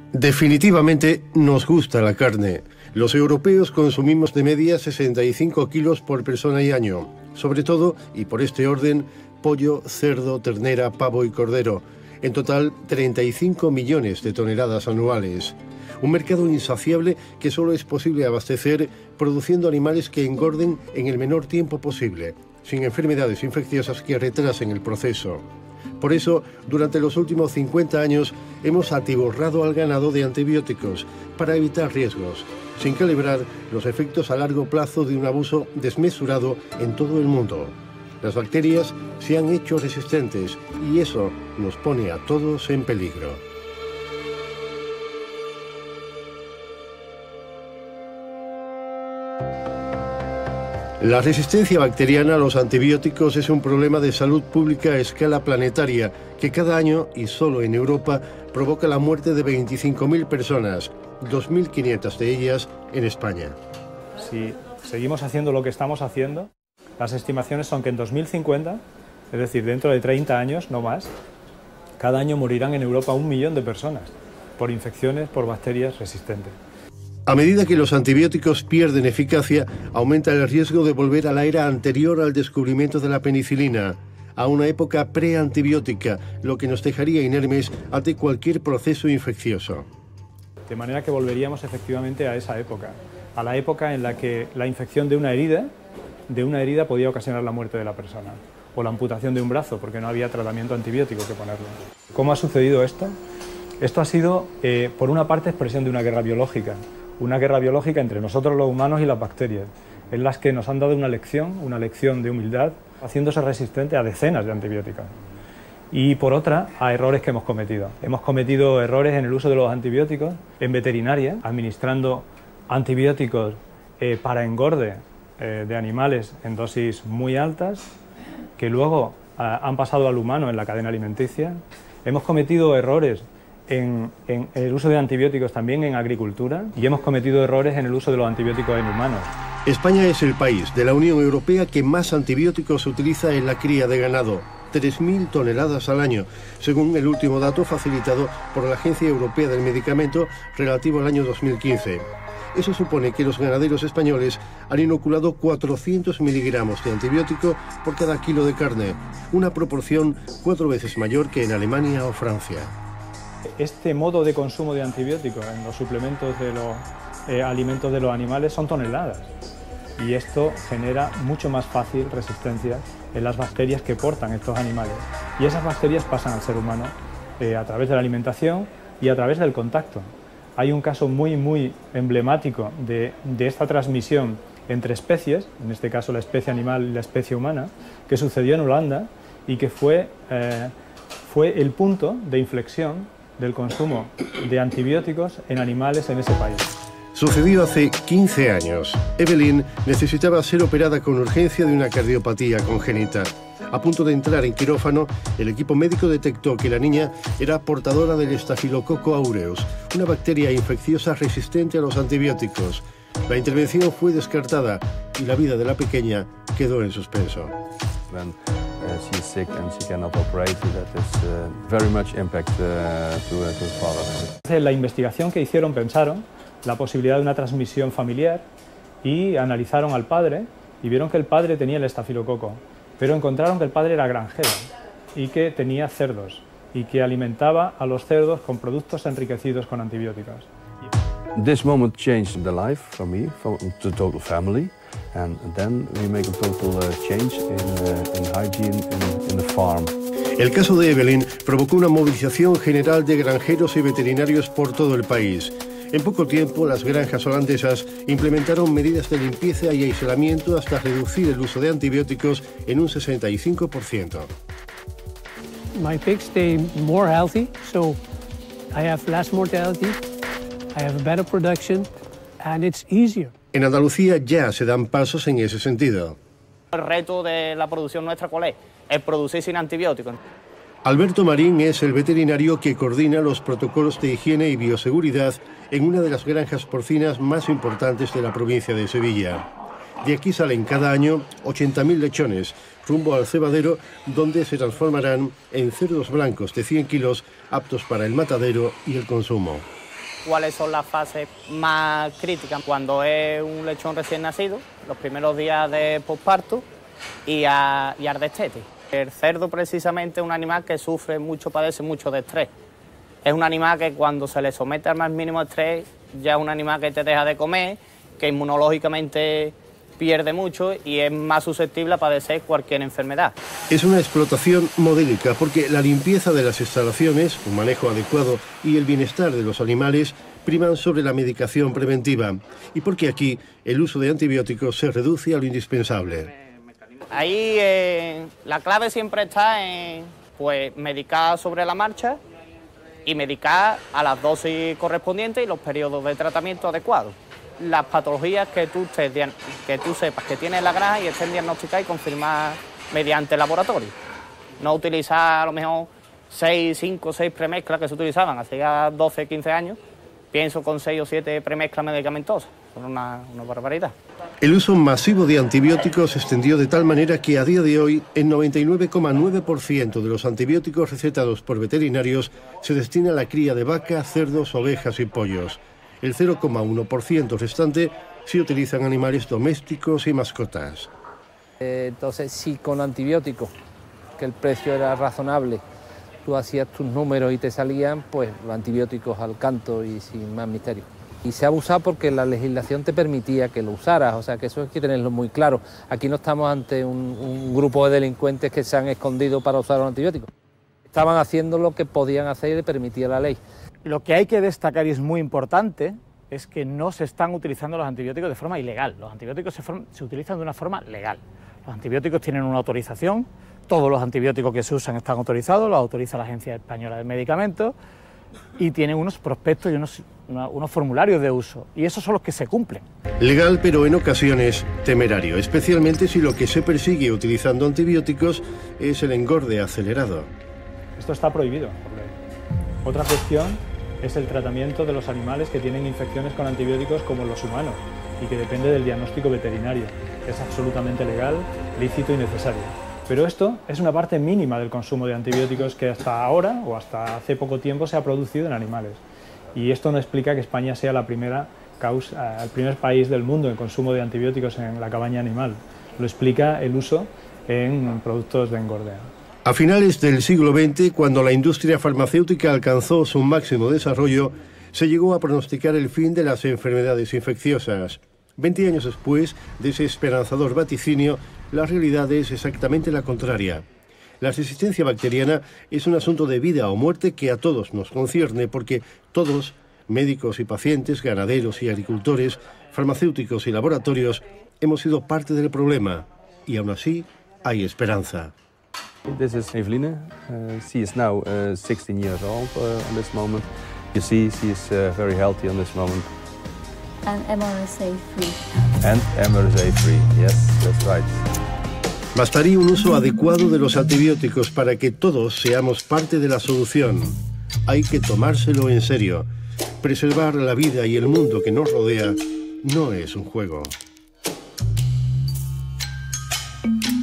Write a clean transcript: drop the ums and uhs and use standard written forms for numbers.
Definitivamente nos gusta la carne. Los europeos consumimos de media 65 kilos por persona y año. Sobre todo, y por este orden, pollo, cerdo, ternera, pavo y cordero. En total, 35 millones de toneladas anuales. Un mercado insaciable que solo es posible abastecer produciendo animales que engorden en el menor tiempo posible, sin enfermedades infecciosas que retrasen el proceso. Por eso, durante los últimos 50 años, hemos atiborrado al ganado de antibióticos para evitar riesgos, sin calibrar los efectos a largo plazo de un abuso desmesurado en todo el mundo. Las bacterias se han hecho resistentes y eso nos pone a todos en peligro. La resistencia bacteriana a los antibióticos es un problema de salud pública a escala planetaria que cada año, y solo en Europa, provoca la muerte de 25.000 personas, 2.500 de ellas en España. Si seguimos haciendo lo que estamos haciendo, las estimaciones son que en 2050, es decir, dentro de 30 años, no más, cada año morirán en Europa 1 millón de personas por infecciones por bacterias resistentes. A medida que los antibióticos pierden eficacia, aumenta el riesgo de volver a la era anterior al descubrimiento de la penicilina, a una época preantibiótica, lo que nos dejaría inermes ante cualquier proceso infeccioso. De manera que volveríamos efectivamente a esa época, a la época en la que la infección de una herida podía ocasionar la muerte de la persona, o la amputación de un brazo, porque no había tratamiento antibiótico que ponerle. ¿Cómo ha sucedido esto? Esto ha sido, por una parte, expresión de una guerra biológica entre nosotros los humanos y las bacterias, en las que nos han dado una lección de humildad, haciéndose resistente a decenas de antibióticos. Y por otra, a errores que hemos cometido. Hemos cometido errores en el uso de los antibióticos en veterinaria, administrando antibióticos para engorde de animales en dosis muy altas, que luego han pasado al humano en la cadena alimenticia. Hemos cometido errores en el uso de antibióticos también en agricultura y hemos cometido errores en el uso de los antibióticos en humanos. España es el país de la Unión Europea que más antibióticos utiliza en la cría de ganado, 3.000 toneladas al año, según el último dato facilitado por la Agencia Europea del Medicamento relativo al año 2015. Eso supone que los ganaderos españoles han inoculado 400 miligramos de antibiótico por cada kilo de carne, una proporción 4 veces mayor que en Alemania o Francia. Este modo de consumo de antibióticos en los suplementos de los alimentos de los animales son toneladas y esto genera mucho más fácil resistencia en las bacterias que portan estos animales y esas bacterias pasan al ser humano a través de la alimentación y a través del contacto. Hay un caso muy emblemático de esta transmisión entre especies, en este caso la especie animal y la especie humana, que sucedió en Holanda y que fue el punto de inflexión del consumo de antibióticos en animales en ese país. Sucedió hace 15 años. Evelyn necesitaba ser operada con urgencia de una cardiopatía congénita. A punto de entrar en quirófano, el equipo médico detectó que la niña era portadora del Staphylococcus aureus, una bacteria infecciosa resistente a los antibióticos. La intervención fue descartada y la vida de la pequeña quedó en suspenso. She's sick and she cannot operate. That is very much impact to the father. En la investigación que hicieron pensaron la posibilidad de una transmisión familiar y analizaron al padre y vieron que el padre tenía el estafilococo, pero encontraron que el padre era granjero y que tenía cerdos y que alimentaba a los cerdos con productos enriquecidos con antibióticos. This moment changed the life for me, for the total family. And then we make a total change in hygiene in the farm. El caso de Evelyn provocó una movilización general de granjeros y veterinarios por todo el país. En poco tiempo, las granjas holandesas implementaron medidas de limpieza y aislamiento hasta reducir el uso de antibióticos en un 65%. My pigs stay more healthy, so I have less mortality, I have a better production, and it's easier. En Andalucía ya se dan pasos en ese sentido. El reto de la producción nuestra, ¿cuál es? Es producir sin antibióticos. Alberto Marín es el veterinario que coordina los protocolos de higiene y bioseguridad en una de las granjas porcinas más importantes de la provincia de Sevilla. De aquí salen cada año 80.000 lechones, rumbo al cebadero, donde se transformarán en cerdos blancos de 100 kilos, aptos para el matadero y el consumo. cuáles son las fases más críticas cuando es un lechón recién nacido, los primeros días de posparto y al destete. El cerdo precisamente es un animal que sufre mucho, padece mucho de estrés. Es un animal que cuando se le somete al más mínimo estrés ya es un animal que te deja de comer, que inmunológicamente pierde mucho y es más susceptible a padecer cualquier enfermedad. Es una explotación modélica porque la limpieza de las instalaciones, un manejo adecuado y el bienestar de los animales priman sobre la medicación preventiva y porque aquí el uso de antibióticos se reduce a lo indispensable. Ahí la clave siempre está en pues, medicar sobre la marcha y medicar a las dosis correspondientes y los periodos de tratamiento adecuados. Las patologías que tú sepas que tienes en la granja y estén diagnosticadas y confirmadas mediante laboratorio. No utilizar a lo mejor 5 o 6 premezclas que se utilizaban hace ya 12, 15 años. Pienso con 6 o 7 premezclas medicamentosas. Son una barbaridad. El uso masivo de antibióticos se extendió de tal manera que a día de hoy el 99,9% de los antibióticos recetados por veterinarios se destina a la cría de vacas, cerdos, ovejas y pollos. El 0,1% restante se utilizan animales domésticos y mascotas. Entonces, si con antibióticos, que el precio era razonable, tú hacías tus números y te salían, pues los antibióticos al canto y sin más misterio. Y se ha abusado porque la legislación te permitía que lo usaras, o sea que eso hay que tenerlo muy claro. Aquí no estamos ante un grupo de delincuentes que se han escondido para usar los antibióticos. Estaban haciendo lo que podían hacer y le permitía la ley. Lo que hay que destacar y es muy importante es que no se están utilizando los antibióticos de forma ilegal. Los antibióticos se utilizan de una forma legal. Los antibióticos tienen una autorización, todos los antibióticos que se usan están autorizados, los autoriza la Agencia Española de Medicamentos y tienen unos prospectos y unos formularios de uso, y esos son los que se cumplen. Legal, pero en ocasiones temerario, especialmente si lo que se persigue utilizando antibióticos es el engorde acelerado. Esto está prohibido por ley. Otra cuestión es el tratamiento de los animales que tienen infecciones con antibióticos como los humanos y que depende del diagnóstico veterinario. Es absolutamente legal, lícito y necesario. Pero esto es una parte mínima del consumo de antibióticos que hasta ahora o hasta hace poco tiempo se ha producido en animales. Y esto no explica que España sea el primer país del mundo en consumo de antibióticos en la cabaña animal. Lo explica el uso en productos de engorde. A finales del siglo XX, cuando la industria farmacéutica alcanzó su máximo desarrollo, se llegó a pronosticar el fin de las enfermedades infecciosas. 20 años después de ese esperanzador vaticinio, la realidad es exactamente la contraria. La resistencia bacteriana es un asunto de vida o muerte que a todos nos concierne porque todos, médicos y pacientes, ganaderos y agricultores, farmacéuticos y laboratorios, hemos sido parte del problema y aún así hay esperanza. This is Eveline. She is now 16 years old at this moment. You see, she is very healthy on this moment. And MRSA free. And MRSA free, yes, that's right. Bastaría un uso adecuado de los antibióticos para que todos seamos parte de la solución. Hay que tomárselo en serio. Preservar la vida y el mundo que nos rodea no es un juego.